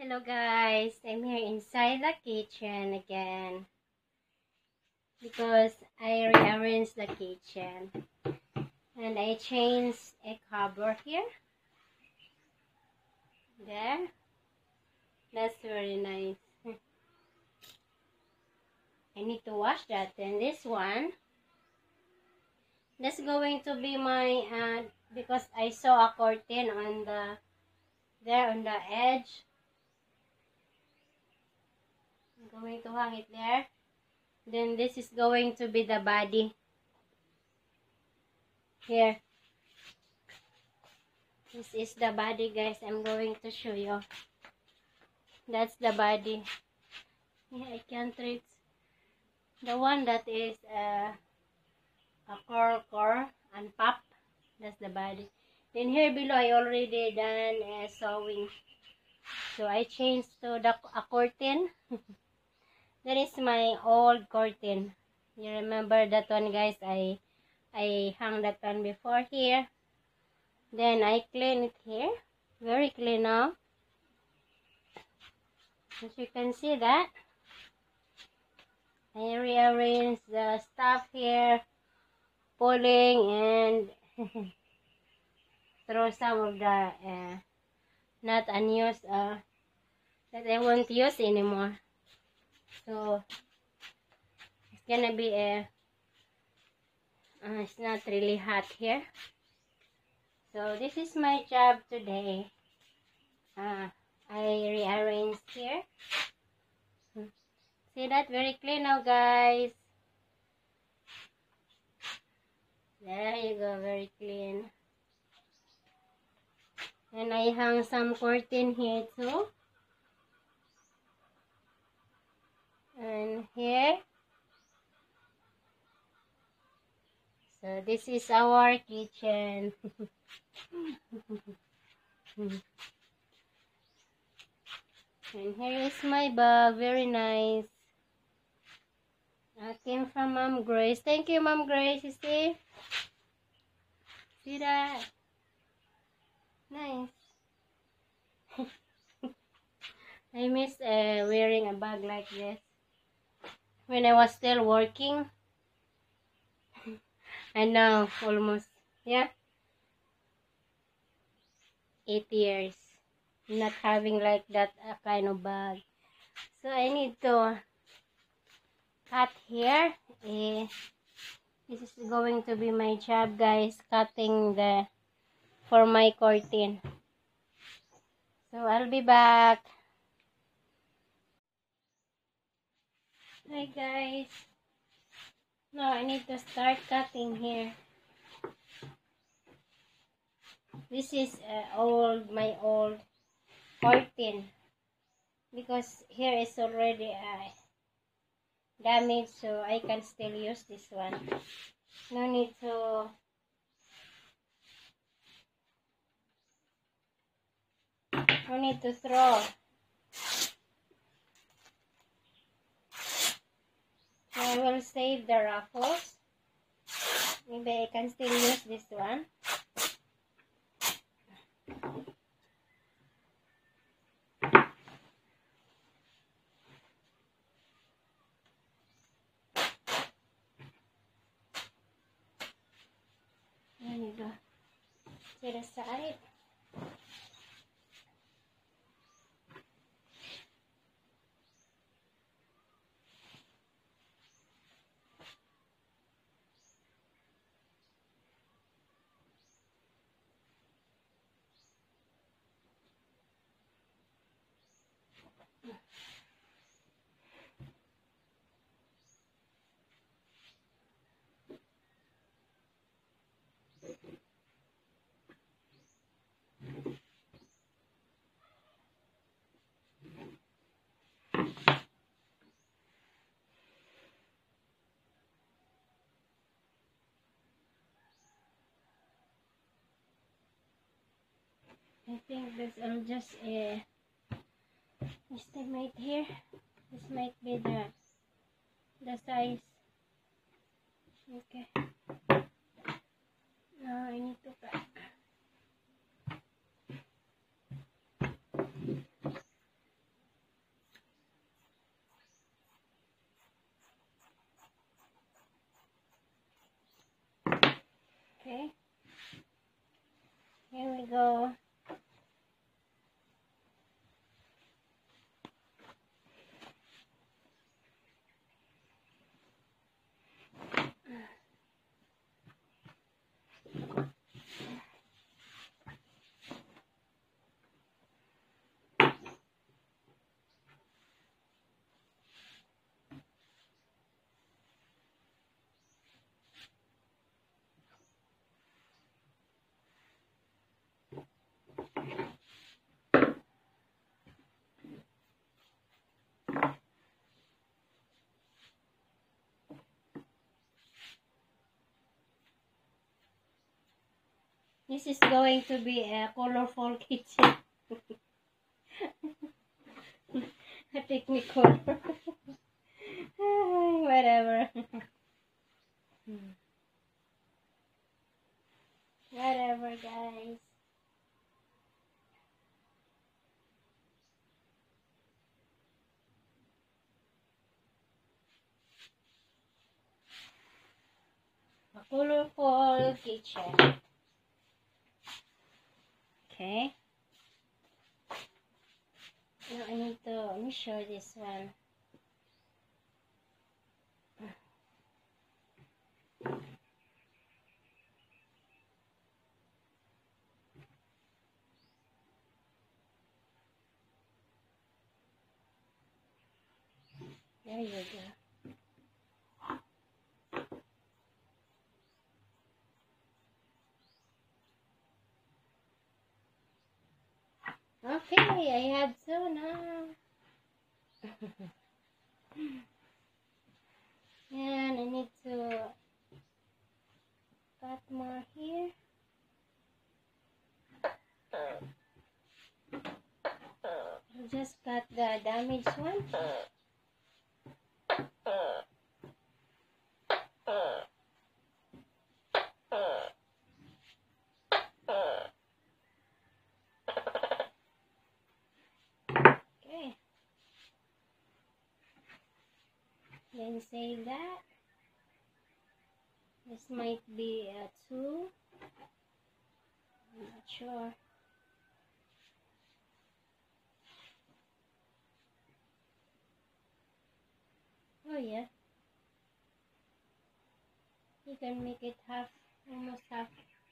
Hello guys, I'm here inside the kitchen again because I rearranged the kitchen and I changed a cover here. There, that's very nice. I need to wash that. And this one, that's going to be my because I saw a curtain on the edge. I'm going to hang it there. Then this is going to be the body here. This is the body, guys. I'm going to show you. That's the body. Yeah, I can't reach the one that is a core and pop. That's the body. Then here below, I already done sewing. So I changed to a curtain. That is my old curtain. You remember that one, guys? I hung that one before here. Then I clean it here. Very clean now. As you can see that. I rearrange the stuff here. Pulling and throw some of the not unused that I won't use anymore. So it's gonna be it's not really hot here. So this is my job today. I rearranged here. See that? Very clean now, guys. There you go, very clean. And I hung some curtain here too. And here. So this is our kitchen. And here is my bag, very nice. I came from Mom Grace. Thank you, Mom Grace. You see? See that? Nice. I miss wearing a bag like this when I was still working. And now almost 8 years not having like that kind of bag. So I need to cut here. This is going to be my job, guys, cutting for my curtain. So I'll be back. Hi guys. Now I need to start cutting here. This is my old curtain because here is already damaged, so I can still use this one. No need to throw. So I will save the ruffles. Maybe I can still use this one. There you go. To the side. I think this will just estimate here. This might be the size. Okay. Now I need to cut. Okay. Here we go. This is going to be a colorful kitchen. A technical. Whatever. Whatever, guys. A colorful kitchen. Okay. Now I need to, let me show this one. There you go. Okay, I have two now. And I need to cut more here. I'll just cut the damaged one. Okay. Then save that. This might be a 2. I'm not sure. Oh yeah. You can make it half, almost half.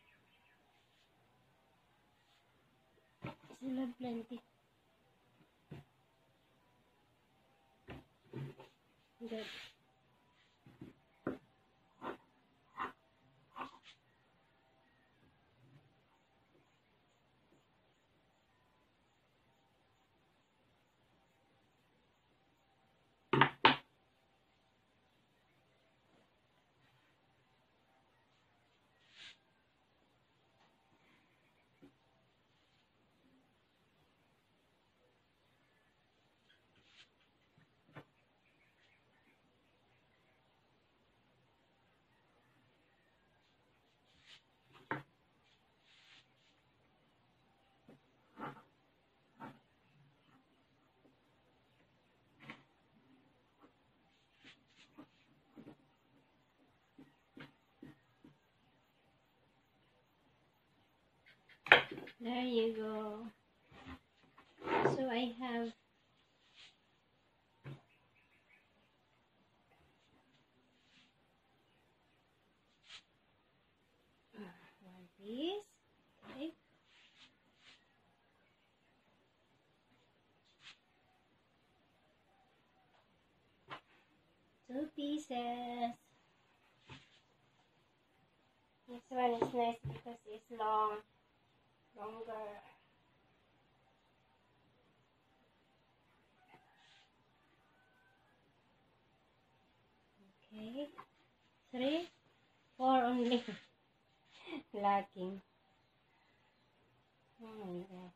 Still have plenty. Good. There you go. So I have one piece. Okay. 2 pieces. This one is nice because it's longer. Okay. 3, 4 only. Lacking. Oh my god.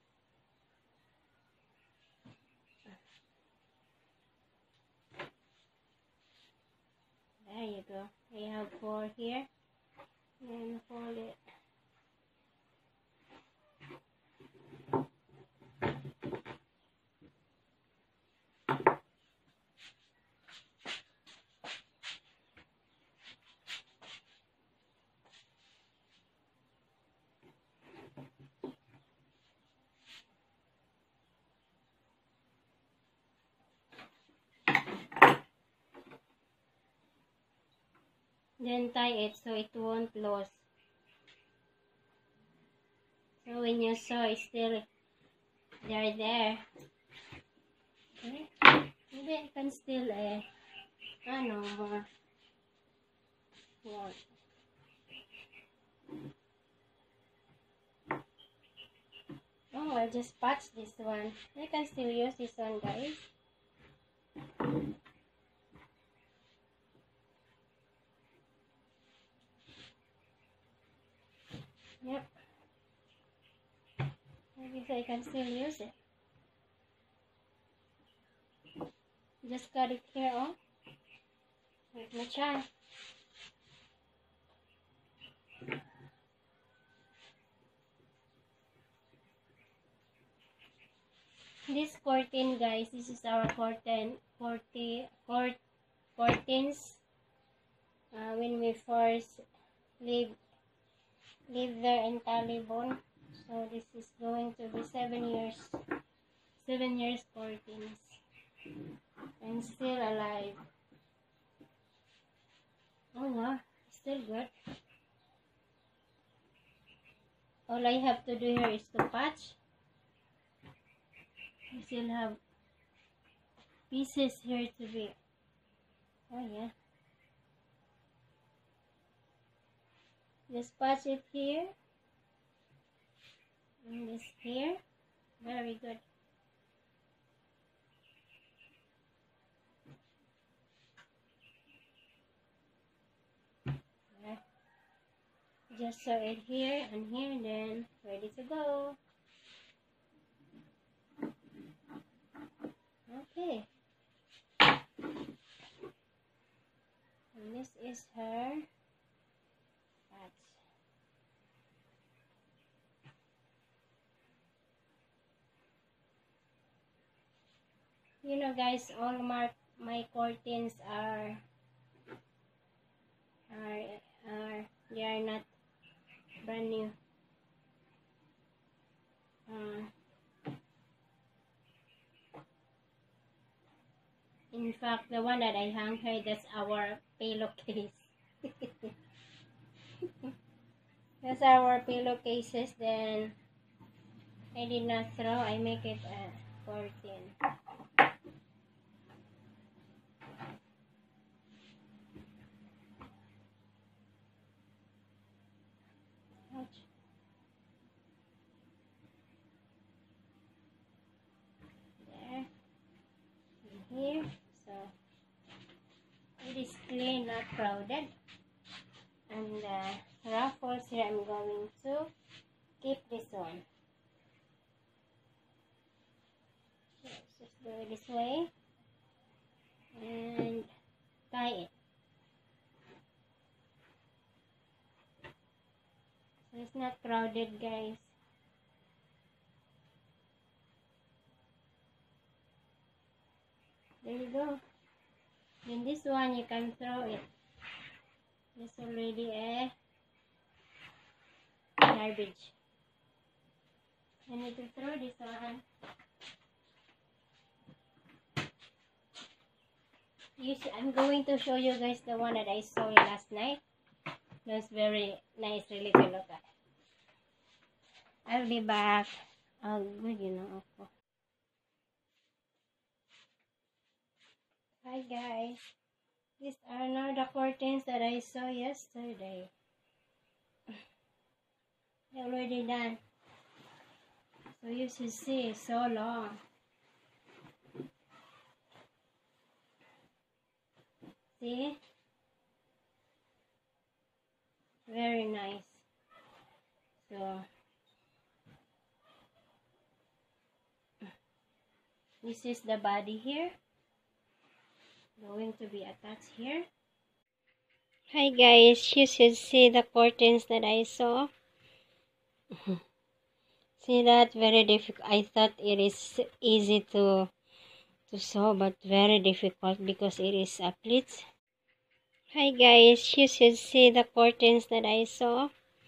There you go. I have 4 here. Then fold it. Then tie it so it won't lose. So when you sew, it's still they're there. Okay. Maybe I can still more. More. Oh, I'll just patch this one. I can still use this one, guys. Yep. Maybe I can still use it. Just cut it here, oh. Let me try. This curtain, guys, this is our curtains. When we first live there in Talibon. So this is going to be 7 years. 7 years curtains. And still alive. Oh wow, still good. All I have to do here is to patch. We still have pieces here to be. Oh yeah. Just patch it here. And this here. Very good. Yeah. Just sew it here and here, then ready to go. Okay. And this is her patch. You know, guys, all my curtains are they are not brand new. In fact, the one that I hung here, that's our pillowcase. That's our pillowcases. Then I did not throw. I make it a curtain. Ouch. There. And here. So it is clean, not crowded. And ruffles here, I'm going to keep this one. So just go this way and tie it. So it's not crowded, guys. There you go. Then this one you can throw it. It's already a garbage. I need to throw this one. I'm going to show you guys the one that I saw last night. That's very nice, really to look at. I'll be back. Oh, good, you know. Hi guys. These are now the curtains that I saw yesterday. They're already done. So you should see, it's so long. See? Very nice. So this is the body here. Going to be attached here. Hi guys, you should see the curtains that I saw. See that? Very difficult. I thought it is easy to sew, but very difficult because it is a pleats. Hi guys, you should see the curtains that I saw.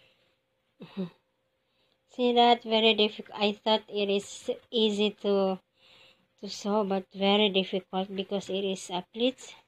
See that? Very difficult. I thought it is easy to sew, but very difficult because it is a pleats.